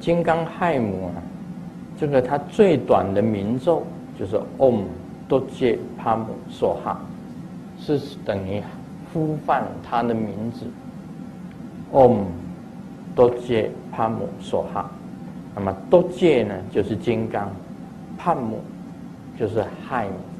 金刚亥母啊，这个它最短的名咒就是 Om Dorje Pamu Swaha， 是等于呼唤它的名字 Om Dorje Pamu Swaha。那么 Dorje 呢就是金刚，Pamu 就是亥母。